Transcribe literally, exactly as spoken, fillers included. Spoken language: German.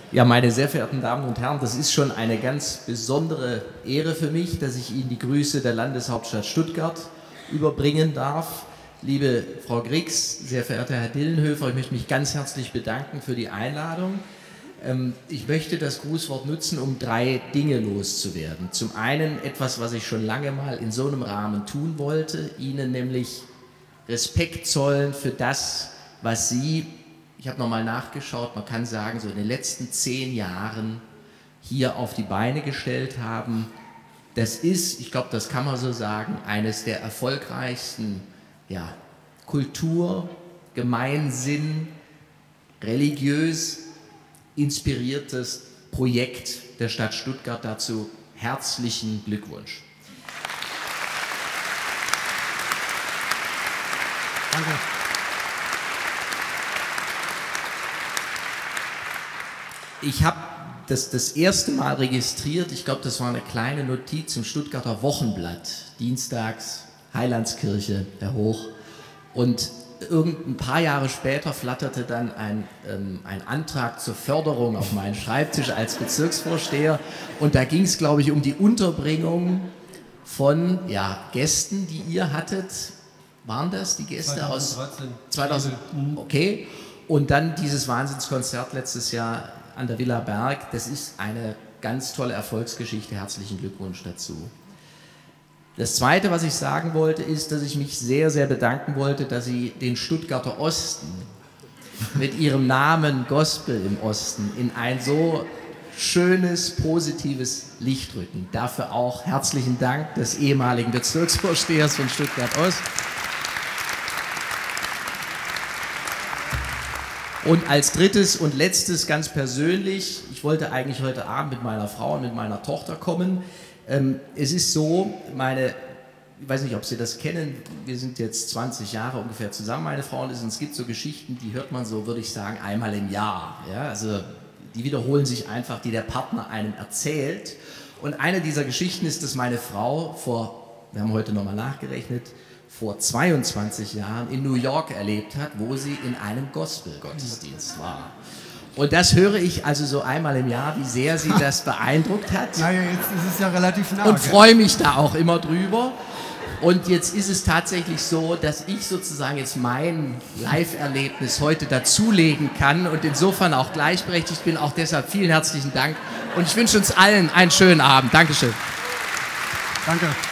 Ja, meine sehr verehrten Damen und Herren, das ist schon eine ganz besondere Ehre für mich, dass ich Ihnen die Grüße der Landeshauptstadt Stuttgart überbringen darf. Liebe Frau Grix, sehr verehrter Herr Dillenhöfer, ich möchte mich ganz herzlich bedanken für die Einladung. Ich möchte das Grußwort nutzen, um drei Dinge loszuwerden. Zum einen etwas, was ich schon lange mal in so einem Rahmen tun wollte, Ihnen nämlich Respekt zollen für das, was Sie, ich habe nochmal nachgeschaut, man kann sagen, so in den letzten zehn Jahren hier auf die Beine gestellt haben. Das ist, ich glaube, das kann man so sagen, eines der erfolgreichsten ja, Kultur-, Gemeinsinn-, religiös inspiriertes Projekt der Stadt Stuttgart. Dazu herzlichen Glückwunsch. Danke. Ich habe das das erste Mal registriert, ich glaube, das war eine kleine Notiz im Stuttgarter Wochenblatt, dienstags, Heilandskirche, der Hoch. Und irgend ein paar Jahre später flatterte dann ein, ähm, ein Antrag zur Förderung auf meinen Schreibtisch als Bezirksvorsteher. Und da ging es, glaube ich, um die Unterbringung von ja, Gästen, die ihr hattet. Waren das die Gäste zweitausenddreizehn. aus zweitausend? Okay. Und dann dieses Wahnsinnskonzert letztes Jahr an der Villa Berg. Das ist eine ganz tolle Erfolgsgeschichte. Herzlichen Glückwunsch dazu. Das Zweite, was ich sagen wollte, ist, dass ich mich sehr, sehr bedanken wollte, dass Sie den Stuttgarter Osten mit Ihrem Namen Gospel im Osten in ein so schönes, positives Licht rücken. Dafür auch herzlichen Dank des ehemaligen Bezirksvorstehers von Stuttgart Ost. Und als drittes und letztes ganz persönlich, ich wollte eigentlich heute Abend mit meiner Frau und mit meiner Tochter kommen. Ähm, es ist so, meine, ich weiß nicht, ob Sie das kennen, wir sind jetzt zwanzig Jahre ungefähr zusammen, meine Frau und ich, und es gibt so Geschichten, die hört man so, würde ich sagen, einmal im Jahr. Ja? Also die wiederholen sich einfach, die der Partner einem erzählt. Und eine dieser Geschichten ist, dass meine Frau vor, wir haben heute nochmal nachgerechnet, vor zweiundzwanzig Jahren in New York erlebt hat, wo sie in einem Gospel-Gottesdienst war. Und das höre ich also so einmal im Jahr, wie sehr sie das beeindruckt hat. Naja, jetzt ist es ja relativ nah. Und freue mich da auch immer drüber. Und jetzt ist es tatsächlich so, dass ich sozusagen jetzt mein Live-Erlebnis heute dazulegen kann und insofern auch gleichberechtigt bin. Auch deshalb vielen herzlichen Dank. Und ich wünsche uns allen einen schönen Abend. Dankeschön. Danke.